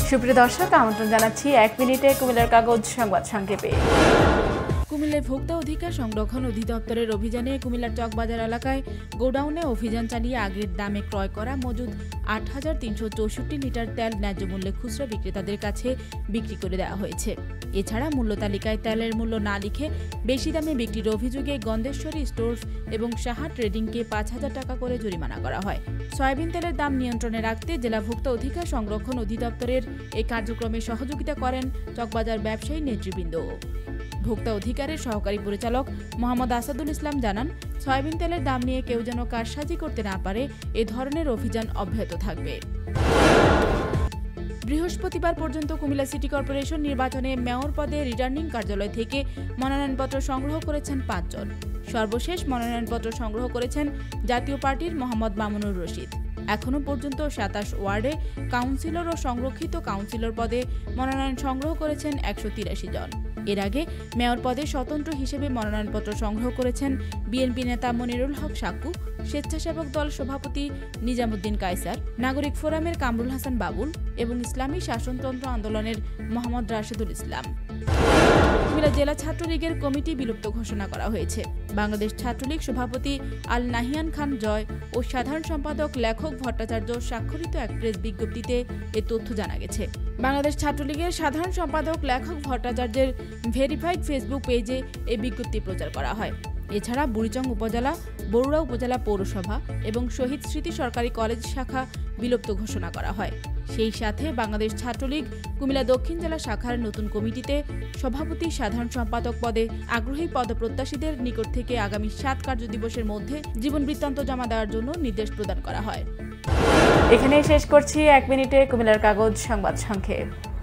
সুপ্রিয় দর্শক, আমন্ত্রণ জানাচ্ছি 1 মিনিটে কুমিল্লার কাগজ সংবাদ সংক্ষেপে। কুমিল্লায় ভোক্তা অধিকার সংরক্ষণ অধিদপ্তরের অভিযানে কুমিল্লার চকবাজার এলাকায় গোডাউনে অভিযান চালিয়ে আগের দামে ক্রয় করা মজুদ ৮৩৬৪ লিটার তেল ন্যায্য মূল্যে খুচরা বিক্রেতাদের কাছে বিক্রি করে দেওয়া হয়েছে। এছাড়া মূল্য তালিকায় তেলের মূল্য না লিখে বেশি দামে বিক্রির অভিযোগে গন্ধেশ্বরী স্টোর্স এবং সাহা ট্রেডিংকে ৫,০০০ টাকা করে জরিমানা করা হয়। সয়াবিন তেলের দাম নিয়ন্ত্রণে রাখতে জেলা ভোক্তা অধিকার সংরক্ষণ অধিদপ্তরের এই কার্যক্রমে সহযোগিতা করেন চকবাজার ব্যবসায়ী নেতৃবৃন্দ। ভোক্তা অধিকারের সহকারী পরিচালক মোহাম্মদ আসাদুল ইসলাম জানান, সয়াবিন তেলের দাম নিয়ে কেউ যেন কারসাজি করতে না পারে, এ ধরনের অভিযান অব্যাহত থাকবে। বৃহস্পতিবার পর্যন্ত কুমিল্লা সিটি কর্পোরেশন নির্বাচনে মেয়র পদে রিটার্নিং কার্যালয় থেকে মনোনয়নপত্র সংগ্রহ করেছেন ৫ জন। সর্বশেষ মনোনয়নপত্র সংগ্রহ করেছেন জাতীয় পার্টির মোহাম্মদ মামুনুর রশিদ। এখনও পর্যন্ত ২৭ ওয়ার্ডে কাউন্সিলর ও সংরক্ষিত কাউন্সিলর পদে মনোনয়ন সংগ্রহ করেছেন ১৮৩ জন। এর আগে মেয়র পদে স্বতন্ত্র হিসেবে মনোনয়নপত্র সংগ্রহ করেছেন বিএনপি নেতা মনিরুল হক সাক্কু, স্বেচ্ছাসেবক দল সভাপতি নিজামুদ্দিন কায়সার, নাগরিক ফোরামের কামরুল হাসান বাবুল এবং ইসলামী শাসনতন্ত্র আন্দোলনের মোহাম্মদ রাশেদুল ইসলাম। কুমিল্লা জেলা ছাত্রলীগের কমিটি বিলুপ্ত ঘোষণা করা হয়েছে। বাংলাদেশ ছাত্রলীগ সভাপতি আল নাহিয়ান খান জয় ও সাধারণ সম্পাদক লেখক ভট্টাচার্য স্বাক্ষরিত এক প্রেস বিজ্ঞপ্তিতে এ তথ্য জানা গেছে। বাংলাদেশ ছাত্রলীগের সাধারণ সম্পাদক লেখক ভট্টাচার্যের ভেরিফাইড ফেসবুক পেজে এই বিজ্ঞপ্তি প্রচার করা হয়। এছাড়া বুড়িচং উপজেলা, বরুড়া উপজেলা পৌরসভা এবং শহীদ স্মৃতি সরকারি কলেজ শাখা বিলুপ্ত ঘোষণা করা হয়। সেই সাথে বাংলাদেশ ছাত্রলীগ কুমিল্লা দক্ষিণ জেলা শাখার নতুন কমিটিতে সভাপতি, সাধারণ সম্পাদক পদে আগ্রহী পদপ্রত্যাশীদের নিকট থেকে আগামী ৭ কার্যদিবসের মধ্যে জীবন বৃত্তান্ত জমা দেওয়ার জন্য নির্দেশ প্রদান করা হয়। এখানেই শেষ করছি 1 মিনিটে কুমিল্লার কাগজ সংবাদ সংক্ষেপ।